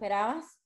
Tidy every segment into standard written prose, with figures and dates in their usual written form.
esperabas?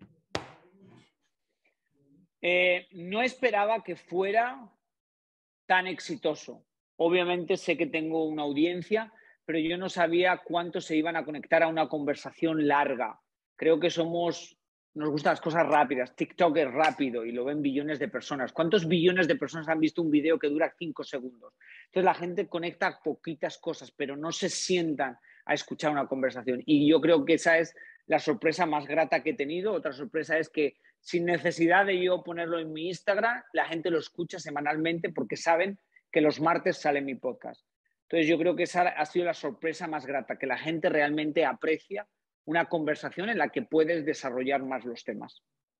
No esperaba que fuera tan exitoso. Obviamente sé que tengo una audiencia, pero yo no sabía cuántos se iban a conectar a una conversación larga. Creo que nos gustan las cosas rápidas. TikTok es rápido y lo ven billones de personas. ¿Cuántos billones de personas han visto un video que dura 5 segundos? Entonces la gente conecta poquitas cosas, pero no se sientan a escuchar una conversación. Y yo creo que esa es la sorpresa más grata que he tenido. Otra sorpresa es que sin necesidad de yo ponerlo en mi Instagram, la gente lo escucha semanalmente porque saben que los martes sale mi podcast. Entonces yo creo que esa ha sido la sorpresa más grata, que la gente realmente aprecia una conversación en la que puedes desarrollar más los temas.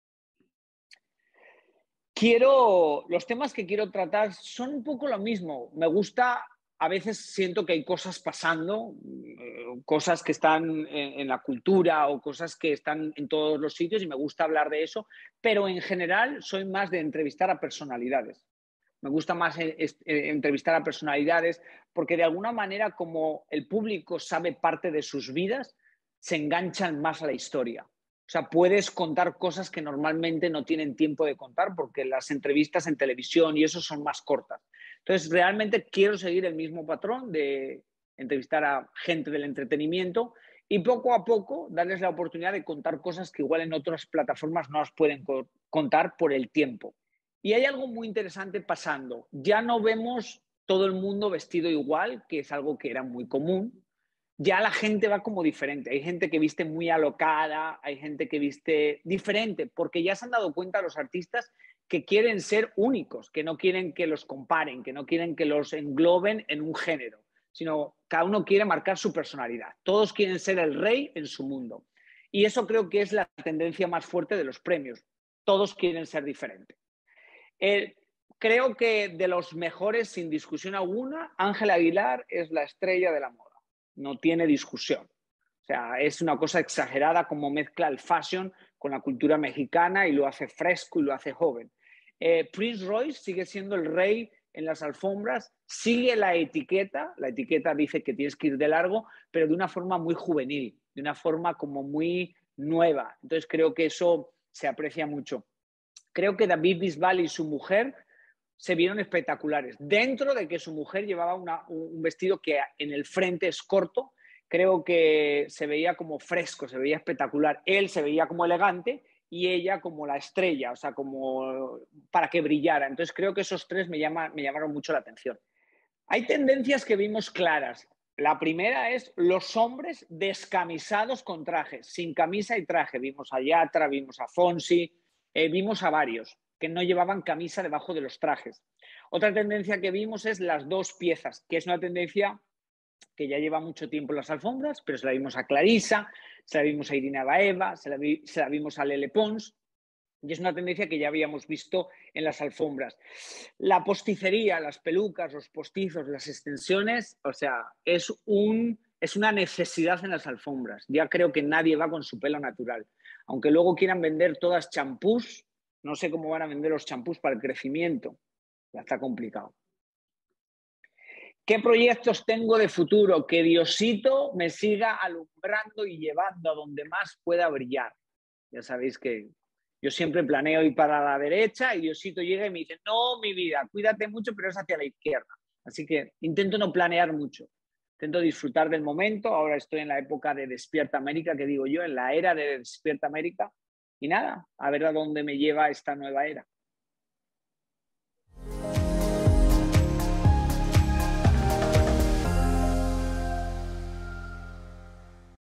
Los temas que quiero tratar son un poco lo mismo. Me gusta, a veces siento que hay cosas pasando, cosas que están en la cultura o cosas que están en todos los sitios y me gusta hablar de eso, pero en general soy más de entrevistar a personalidades. Me gusta más entrevistar a personalidades porque de alguna manera, como el público sabe parte de sus vidas, se enganchan más a la historia. O sea, puedes contar cosas que normalmente no tienen tiempo de contar porque las entrevistas en televisión y eso son más cortas. Entonces, realmente quiero seguir el mismo patrón de entrevistar a gente del entretenimiento y poco a poco darles la oportunidad de contar cosas que igual en otras plataformas no las pueden contar por el tiempo. Y hay algo muy interesante pasando. Ya no vemos todo el mundo vestido igual, que es algo que era muy común. Ya la gente va como diferente. Hay gente que viste muy alocada, hay gente que viste diferente, porque ya se han dado cuenta los artistas que quieren ser únicos, que no quieren que los comparen, que no quieren que los engloben en un género, sino cada uno quiere marcar su personalidad. Todos quieren ser el rey en su mundo. Y eso creo que es la tendencia más fuerte de los premios. Todos quieren ser diferentes. Creo que de los mejores, sin discusión alguna, Ángel Aguilar es la estrella de la moda. No tiene discusión. O sea, es una cosa exagerada como mezcla el fashion con la cultura mexicana y lo hace fresco y lo hace joven. Prince Royce sigue siendo el rey en las alfombras, sigue la etiqueta dice que tienes que ir de largo, pero de una forma muy juvenil, de una forma como muy nueva. Entonces creo que eso se aprecia mucho. Creo que David Bisbal y su mujer se vieron espectaculares. Dentro de que su mujer llevaba un vestido que en el frente es corto, creo que se veía como fresco, se veía espectacular. Él se veía como elegante y ella como la estrella, o sea, como para que brillara. Entonces creo que esos tres me llamaron mucho la atención. Hay tendencias que vimos claras. La primera es los hombres descamisados con trajes, sin camisa y traje. Vimos a Yatra, vimos a Fonsi, vimos a varios que no llevaban camisa debajo de los trajes. Otra tendencia que vimos es las dos piezas, que es una tendencia que ya lleva mucho tiempo en las alfombras, pero se la vimos a Clarissa, se la vimos a Irina Baeva, se la vimos a Lele Pons, y es una tendencia que ya habíamos visto en las alfombras. La posticería, las pelucas, los postizos, las extensiones, o sea, es una necesidad en las alfombras. Ya creo que nadie va con su pelo natural. Aunque luego quieran vender todas champús, no sé cómo van a vender los champús para el crecimiento. Ya está complicado. ¿Qué proyectos tengo de futuro? Que Diosito me siga alumbrando y llevando a donde más pueda brillar. Ya sabéis que yo siempre planeo ir para la derecha y Diosito llega y me dice, no, mi vida, cuídate mucho, pero es hacia la izquierda. Así que intento no planear mucho. Intento disfrutar del momento. Ahora estoy en la época de Despierta América, que digo yo, en la era de Despierta América. Y nada, a ver a dónde me lleva esta nueva era.